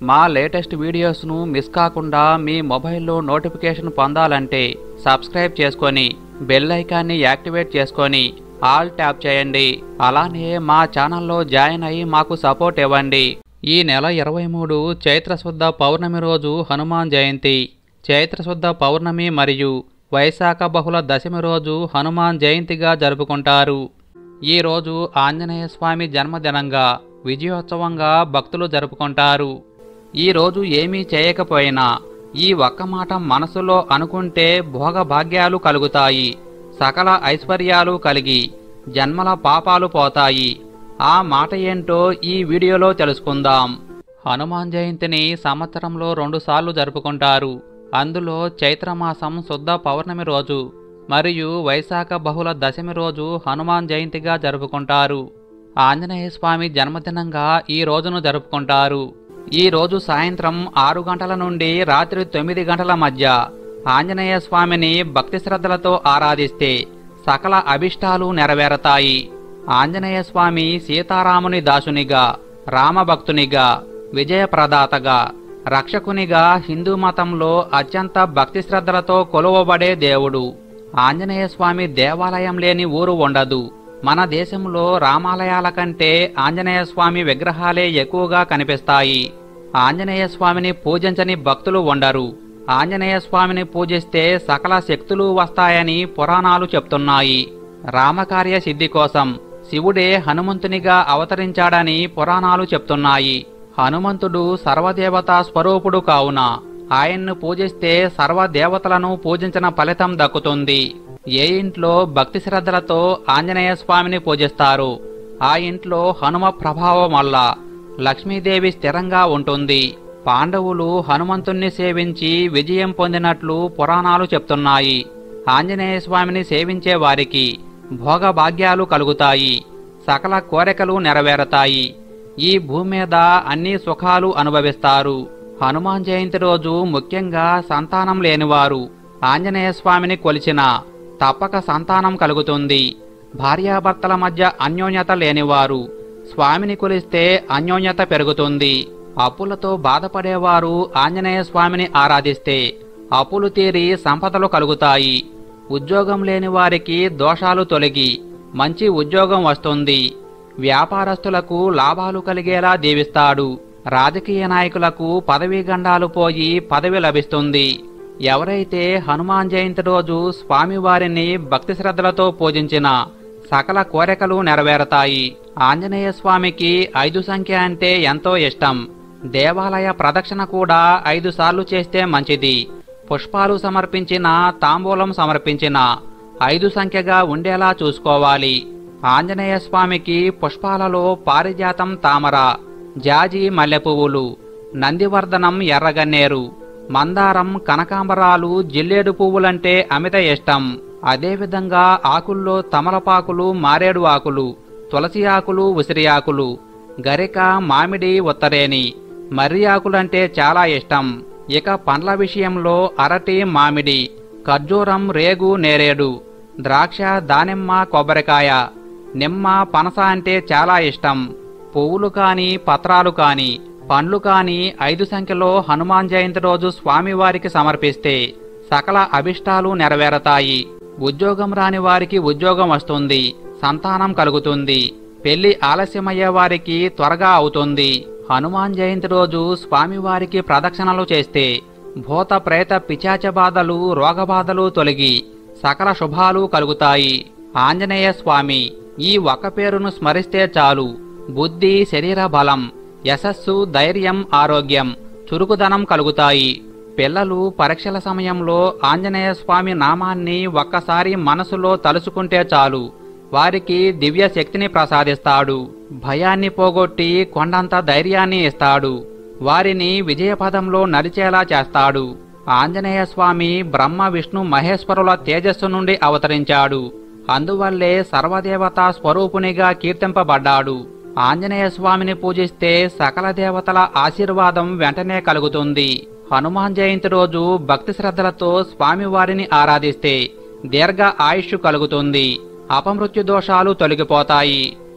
మా latest వీడియోస్ను miss కాకుండా మీ మొబైల్లో నోటిఫికేషన్ పొందాలంటే సబ్స్క్రైబ్ చేసుకొని బెల్ ఐకాన్ని యాక్టివేట్ చేసుకొని ఆల్ ట్యాప్ చేయండి. అలానే మా ఛానల్లో జాయిన్ అయ్యి మాకు సపోర్ట్ ఇవ్వండి. ఈ నెల 23 చైత్రశుద్ధ పౌర్ణమి రోజు హనుమాన్ జయంతి. చైత్రశుద్ధ పౌర్ణమి మరియు వైశాఖ బహుళ దశమి రోజు హనుమాన్ జయంతిగా జరుపుకుంటారు. ఈ రోజు ఆంజనేయ స్వామి జన్మదినంగా విజయోత్సవంగా భక్తులు జరుపుకుంటారు. ఈ రోజు ఏమీ చేయకపోయినా ఈ ఒక్క మాట మనసులో అనుకుంటే భోగభాగ్యాలు కలుగుతాయి, సకల ఐశ్వర్యాలు కలిగి జన్మల పాపాలు పోతాయి. ఆ మాట ఏంటో ఈ వీడియోలో తెలుసుకుందాం. హనుమాన్ జయంతిని సంవత్సరంలో 2 సార్లు జరుపుకుంటారు. అందులో చైత్రమాసం శుద్ధ పౌర్ణమి రోజు మరియు వైశాఖ బహుళ దశమి రోజు హనుమాన్ జయంతిగా జరుపుకుంటారు. ఆంజనేయ స్వామి జన్మదినంగా ఈ రోజును జరుపుకుంటారు. ఈ రోజు సాయంత్రం 6 గంటల నుండి రాత్రి 9 గంటల మధ్య ఆంజనేయ స్వామిని భక్తి శ్రద్ధలతో ఆరాధిస్తే సకల అభిష్టాలు నెరవేరతాయి. ఆంజనేయ స్వామి సీతారాముని దాసునిగా, రామభక్తునిగా, విజయప్రదాతగా, రక్షకునిగా హిందూ మతంలో అత్యంత భక్తి శ్రద్ధలతో కొలువబడే దేవుడు. ఆంజనేయ స్వామి దేవాలయం లేని ఊరు ఉండదు. మన దేశంలో రామాలయాల కంటే ఆంజనేయ స్వామి విగ్రహాలే ఎక్కువగా కనిపిస్తాయి. ఆంజనేయ స్వామిని పూజించని భక్తులు ఉండరు. ఆంజనేయ స్వామిని పూజిస్తే సకల శక్తులు వస్తాయని పురాణాలు చెప్తున్నాయి. రామకార్య సిద్ధి కోసం శివుడే హనుమంతునిగా అవతరించాడని పురాణాలు చెప్తున్నాయి. హనుమంతుడు సర్వదేవతా స్వరూపుడు కావున ఆయన్ను పూజిస్తే సర్వదేవతలను పూజించిన ఫలితం దక్కుతుంది. ఏ ఇంట్లో భక్తి శ్రద్ధలతో ఆంజనేయ స్వామిని పూజిస్తారో ఆ ఇంట్లో హనుమ ప్రభావం వల్ల లక్ష్మీదేవి స్థిరంగా ఉంటుంది. పాండవులు హనుమంతుణ్ణి సేవించి విజయం పొందినట్లు పురాణాలు చెప్తున్నాయి. ఆంజనేయ స్వామిని సేవించే వారికి భోగభాగ్యాలు కలుగుతాయి, సకల కోరికలు నెరవేరతాయి. ఈ భూమి మీద అన్ని సుఖాలు అనుభవిస్తారు. హనుమాన్ జయంతి రోజు ముఖ్యంగా సంతానం లేనివారు ఆంజనేయ స్వామిని కొలిచిన తప్పక సంతానం కలుగుతుంది. భార్యాభర్తల మధ్య అన్యోన్యత లేనివారు స్వామిని కొలిస్తే అన్యోన్యత పెరుగుతుంది. అప్పులతో బాధపడేవారు ఆంజనేయ స్వామిని ఆరాధిస్తే అప్పులు తీరి సంపదలు కలుగుతాయి. ఉద్యోగం లేని వారికి దోషాలు తొలగి మంచి ఉద్యోగం వస్తుంది. వ్యాపారస్తులకు లాభాలు కలిగేలా దీవిస్తాడు. రాజకీయ నాయకులకు పదవీ గండాలు పోయి పదవి లభిస్తుంది. ఎవరైతే హనుమాన్ జయంతి రోజు స్వామివారిని భక్తి శ్రద్ధలతో పూజించిన సకల కోరికలు నెరవేరతాయి. ఆంజనేయ స్వామికి 5 సంఖ్య అంటే ఎంతో ఇష్టం. దేవాలయ ప్రదక్షిణ కూడా 5 సార్లు చేస్తే మంచిది. పుష్పాలు సమర్పించిన, తాంబూలం సమర్పించిన 5 సంఖ్యగా ఉండేలా చూసుకోవాలి. ఆంజనేయ స్వామికి పుష్పాలలో పారిజాతం తామర, జాజి మల్లెపువ్వులు, నందివర్ధనం ఎర్రగన్నేరు, మందారం, కనకాంబరాలు, జిల్లేడు పువ్వులంటే అమిత ఇష్టం. అదేవిధంగా ఆకుల్లో తమలపాకులు, మారేడు ఆకులు, తులసి ఆకులు, ఉసిరి ఆకులు, గరిక, మామిడి, ఉత్తరేని, మర్రి ఆకులంటే చాలా ఇష్టం. ఇక పండ్ల విషయంలో అరటి, మామిడి, ఖర్జూరం, రేగు, నేరేడు, ద్రాక్ష, దానిమ్మ, కొబ్బరికాయ, నిమ్మ, పనస అంటే చాలా ఇష్టం. పువ్వులు కాని, పత్రాలు కాని, పండ్లు కాని 5 సంఖ్యలో హనుమాన్ జయంతి రోజు స్వామివారికి సమర్పిస్తే సకల అభిష్టాలు నెరవేరతాయి. ఉద్యోగం రాని వారికి ఉద్యోగం వస్తుంది, సంతానం కలుగుతుంది. పెళ్లి ఆలస్యమయ్యే వారికి త్వరగా అవుతుంది. హనుమాన్ జయంతి రోజు స్వామివారికి ప్రదక్షిణలు చేస్తే భూత ప్రేత పిశాచ బాధలు, రోగబాధలు తొలగి సకల శుభాలు కలుగుతాయి. ఆంజనేయ స్వామి ఈ ఒక్క పేరును స్మరిస్తే చాలు బుద్ధి, శరీర బలం, యశస్సు, ధైర్యం, ఆరోగ్యం, చురుకుదనం కలుగుతాయి. పిల్లలు పరీక్షల సమయంలో ఆంజనేయ స్వామి నామాన్ని ఒక్కసారి మనసులో తలుచుకుంటే చాలు వారికి దివ్య శక్తిని ప్రసాదిస్తాడు. భయాన్ని పోగొట్టి కొండంత ధైర్యాన్ని ఇస్తాడు. వారిని విజయపదంలో నడిచేలా చేస్తాడు. ఆంజనేయ స్వామి బ్రహ్మ, విష్ణు, మహేశ్వరుల తేజస్సు నుండి అవతరించాడు. అందువల్లే సర్వదేవతా స్వరూపునిగా కీర్తింపబడ్డాడు. ఆంజనేయ స్వామిని పూజిస్తే సకల దేవతల ఆశీర్వాదం వెంటనే కలుగుతుంది. హనుమాన్ జయంతి రోజు భక్తి శ్రద్ధలతో స్వామివారిని ఆరాధిస్తే దీర్ఘ ఆయుష్ కలుగుతుంది. అపమృత్యు దోషాలు తొలగిపోతాయి.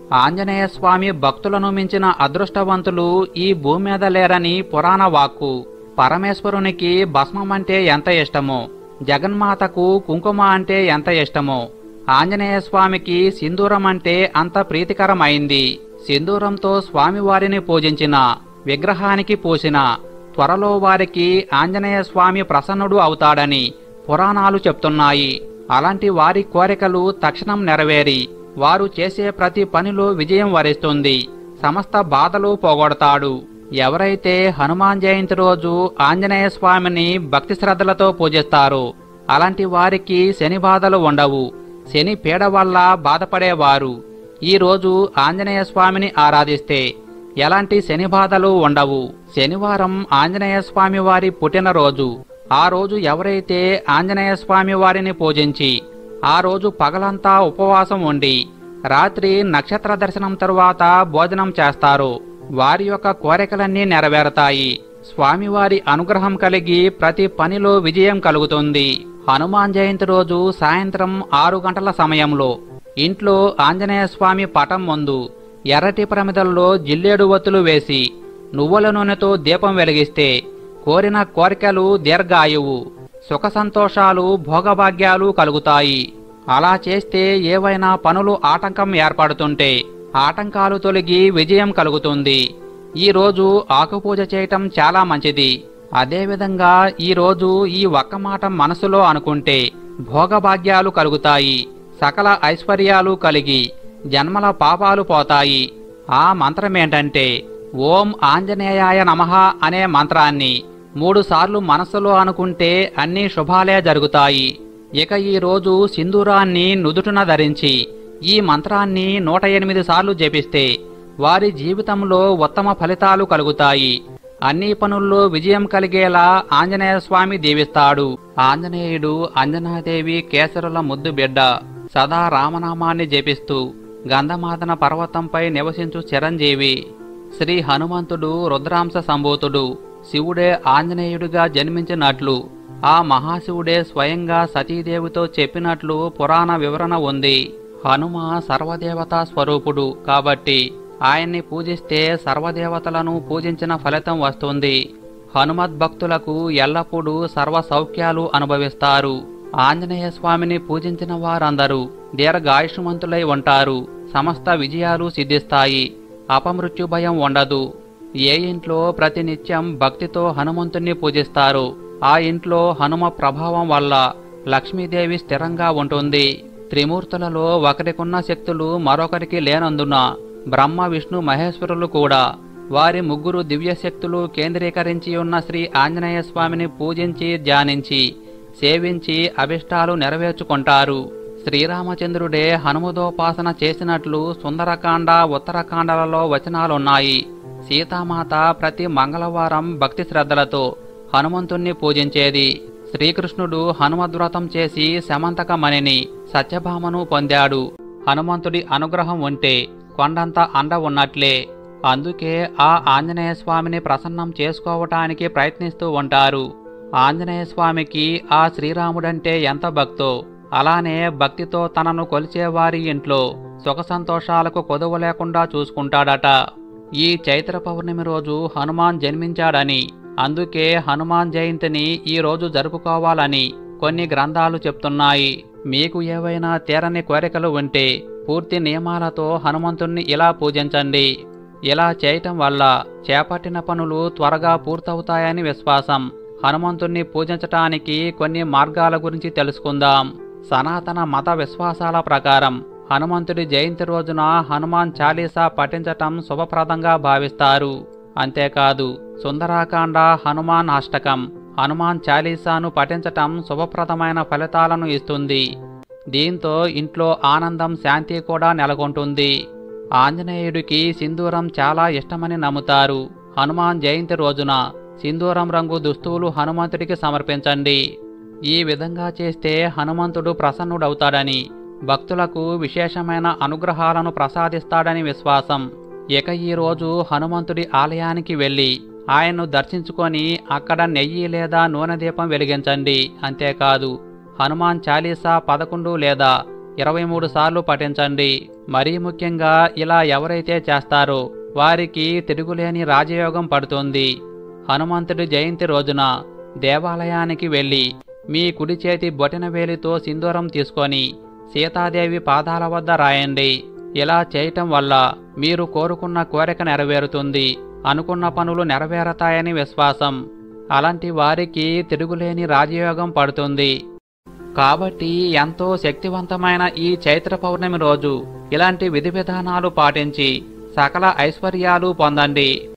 ఆంజనేయ స్వామి భక్తులను మించిన అదృష్టవంతులు ఈ భూమి మీద లేరని పురాణ వాక్కు. పరమేశ్వరునికి భస్మం అంటే ఎంత ఇష్టమో, జగన్మాతకు కుంకుమ అంటే ఎంత ఇష్టమో, ఆంజనేయ స్వామికి సింధూరం అంటే అంత ప్రీతికరమైంది. సింధూరంతో స్వామివారిని పూజించిన, విగ్రహానికి పూసిన త్వరలో వారికి ఆంజనేయ స్వామి ప్రసన్నుడు అవుతాడని పురాణాలు చెప్తున్నాయి. అలాంటి వారి కోరికలు తక్షణం నెరవేరి వారు చేసే ప్రతి పనిలో విజయం వరిస్తుంది. సమస్త బాధలు పోగొడతాడు. ఎవరైతే హనుమాన్ జయంతి రోజు ఆంజనేయ స్వామిని భక్తి శ్రద్ధలతో పూజిస్తారో అలాంటి వారికి శని బాధలు ఉండవు. శని పీడ వల్ల బాధపడేవారు ఈ రోజు ఆంజనేయ స్వామిని ఆరాధిస్తే ఎలాంటి శని బాధలు ఉండవు. శనివారం ఆంజనేయ స్వామి వారి పుట్టినరోజు. ఆ రోజు ఎవరైతే ఆంజనేయ స్వామి వారిని పూజించి ఆ రోజు పగలంతా ఉపవాసం ఉండి రాత్రి నక్షత్ర దర్శనం తరువాత భోజనం చేస్తారో వారి యొక్క కోరికలన్నీ నెరవేరతాయి. స్వామివారి అనుగ్రహం కలిగి ప్రతి పనిలో విజయం కలుగుతుంది. హనుమాన్ జయంతి రోజు సాయంత్రం 6 గంటల సమయంలో ఇంట్లో ఆంజనేయ స్వామి పటం ముందు ఎర్రటి ప్రమిదల్లో జిల్లేడు ఒత్తులు వేసి నువ్వుల నూనెతో దీపం వెలిగిస్తే కోరిన కోరికలు దీర్ఘాయువు, సుఖ సంతోషాలు, భోగభాగ్యాలు కలుగుతాయి. అలా చేస్తే ఏవైనా పనులు ఆటంకం ఏర్పడుతుంటే ఆటంకాలు తొలగి విజయం కలుగుతుంది. ఈ రోజు ఆకుపూజ చేయటం చాలా మంచిది. అదేవిధంగా ఈ రోజు ఈ ఒక్క మాట మనసులో అనుకుంటే భోగభాగ్యాలు కలుగుతాయి, సకల ఐశ్వర్యాలు కలిగి జన్మల పాపాలు పోతాయి. ఆ మంత్రమేంటంటే ఓం ఆంజనేయాయ నమః అనే మంత్రాన్ని 3 సార్లు మనసులో అనుకుంటే అన్ని శుభాలే జరుగుతాయి. ఇక ఈ రోజు సింధూరాన్ని నుదుటున ధరించి ఈ మంత్రాన్ని 108 సార్లు జపిస్తే వారి జీవితంలో ఉత్తమ ఫలితాలు కలుగుతాయి. అన్ని పనుల్లో విజయం కలిగేలా ఆంజనేయ స్వామి దీవిస్తాడు. ఆంజనేయుడు అంజనాదేవి కేసరుల ముద్దు బిడ్డ. సదా రామనామాన్ని జపిస్తూ గంధమాదన పర్వతంపై నివసించు చిరంజీవి. శ్రీ హనుమంతుడు రుద్రాంశ సంభూతుడు. శివుడే ఆంజనేయుడిగా జన్మించినట్లు ఆ మహాశివుడే స్వయంగా సతీదేవితో చెప్పినట్లు పురాణ వివరణ ఉంది. హనుమ సర్వదేవతా స్వరూపుడు కాబట్టి ఆయన్ని పూజిస్తే సర్వదేవతలను పూజించిన ఫలితం వస్తుంది. హనుమద్భక్తులకు ఎల్లప్పుడూ సర్వ సౌఖ్యాలు అనుభవిస్తారు. ఆంజనేయ స్వామిని పూజించిన వారందరూ దీర్ఘాయుష్మంతులై ఉంటారు. సమస్త విజయాలు సిద్ధిస్తాయి. అపమృత్యు భయం ఉండదు. ఏ ఇంట్లో ప్రతినిత్యం భక్తితో హనుమంతుణ్ణి పూజిస్తారో ఆ ఇంట్లో హనుమ ప్రభావం వల్ల లక్ష్మీదేవి స్థిరంగా ఉంటుంది. త్రిమూర్తులలో ఒకరికున్న శక్తులు మరొకరికి లేనందున బ్రహ్మ విష్ణు మహేశ్వరులు కూడా వారి 3 దివ్యశక్తులు కేంద్రీకరించి ఉన్న శ్రీ ఆంజనేయ స్వామిని పూజించి ధ్యానించి సేవించి అభిష్టాలు నెరవేర్చుకుంటారు. శ్రీరామచంద్రుడే హనుమదోపాసన చేసినట్లు సుందరకాండ ఉత్తరకాండలలో వచనాలున్నాయి. సీతామాత ప్రతి మంగళవారం భక్తి శ్రద్ధలతో హనుమంతుణ్ణి పూజించేది. శ్రీకృష్ణుడు హనుమద్వ్రతం చేసి శమంతకమణిని సత్యభామను పొందాడు. హనుమంతుడి అనుగ్రహం ఉంటే కొండంత అండ ఉన్నట్లే. అందుకే ఆ ఆంజనేయ స్వామిని ప్రసన్నం చేసుకోవటానికి ప్రయత్నిస్తూ ఉంటారు. ఆంజనేయ స్వామికి ఆ శ్రీరాముడంటే ఎంత భక్తో అలానే భక్తితో తనను కొలిచేవారి ఇంట్లో సుఖ సంతోషాలకు కొదువ లేకుండా చూసుకుంటాడట. ఈ చైత్ర పౌర్ణమి రోజు హనుమాన్ జన్మించాడని, అందుకే హనుమాన్ జయంతిని ఈ రోజు జరుపుకోవాలని కొన్ని గ్రంథాలు చెప్తున్నాయి. మీకు ఏవైనా తీరని కోరికలు ఉంటే పూర్తి నియమాలతో హనుమంతుణ్ణి ఇలా పూజించండి. ఇలా చేయటం వల్ల చేపట్టిన పనులు త్వరగా పూర్తవుతాయని విశ్వాసం. హనుమంతుణ్ణి పూజించటానికి కొన్ని మార్గాల గురించి తెలుసుకుందాం. సనాతన మత విశ్వాసాల ప్రకారం హనుమంతుడి జయంతి రోజున హనుమాన్ చాలీసా పఠించటం శుభప్రదంగా భావిస్తారు. అంతేకాదు సుందరాకాండ, హనుమాన్ అష్టకం, హనుమాన్ చాలీసాను పఠించటం శుభప్రదమైన ఫలితాలను ఇస్తుంది. దీంతో ఇంట్లో ఆనందం, శాంతి కూడా నెలకొంటుంది. ఆంజనేయుడికి సింధూరం చాలా ఇష్టమని నమ్ముతారు. హనుమాన్ జయంతి రోజున సింధూరం రంగు దుస్తువులు హనుమంతుడికి సమర్పించండి. ఈ విధంగా చేస్తే హనుమంతుడు ప్రసన్నుడవుతాడని, భక్తులకు విశేషమైన అనుగ్రహాలను ప్రసాదిస్తాడని విశ్వాసం. ఇక ఈ రోజు హనుమంతుడి ఆలయానికి వెళ్ళి ఆయన్ను దర్శించుకొని అక్కడ నెయ్యి లేదా నూనె దీపం వెలిగించండి. అంతేకాదు హనుమాన్ చాలీసా 11 లేదా 23 సార్లు పఠించండి. మరీ ముఖ్యంగా ఇలా ఎవరైతే చేస్తారో వారికి తిరుగులేని రాజయోగం పడుతుంది. హనుమంతుడి జయంతి రోజున దేవాలయానికి వెళ్ళి మీ కుడి చేతి బొటనవేలితో సింధూరం తీసుకొని సీతాదేవి పాదాల వద్ద రాయండి. ఇలా చేయటం వల్ల మీరు కోరుకున్న కోరిక నెరవేరుతుంది, అనుకున్న పనులు నెరవేరతాయని విశ్వాసం. అలాంటి వారికి తిరుగులేని రాజయోగం పడుతుంది. కాబట్టి ఎంతో శక్తివంతమైన ఈ చైత్ర పౌర్ణమి రోజు ఇలాంటి విధి విధానాలు పాటించి సకల ఐశ్వర్యాలు పొందండి.